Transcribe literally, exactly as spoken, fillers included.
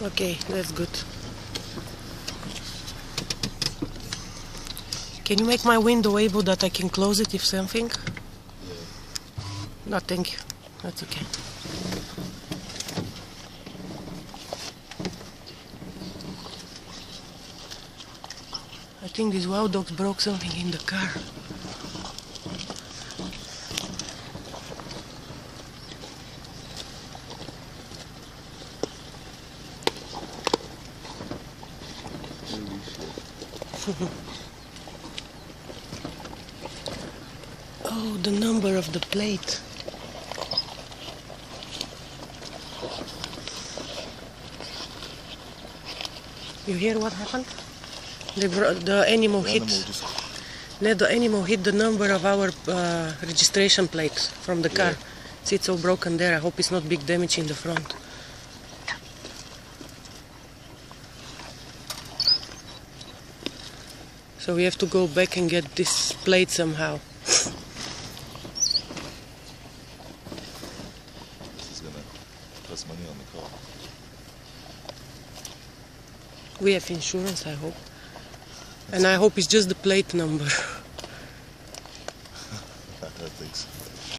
Okay, that's good. Can you make my window able that I can close it if something? Yeah. No, thank you. That's okay. I think these wild dogs broke something in the car. Oh, the number of the plate. You hear what happened? The, the animal The hit. animal just... No, the animal hit the number of our uh, registration plate from the car. Yeah. See, it's all broken there. I hope it's not big damage in the front. So we have to go back and get this plate somehow. This is gonna cost money on the car. We have insurance, I hope. And I hope it's just the plate number.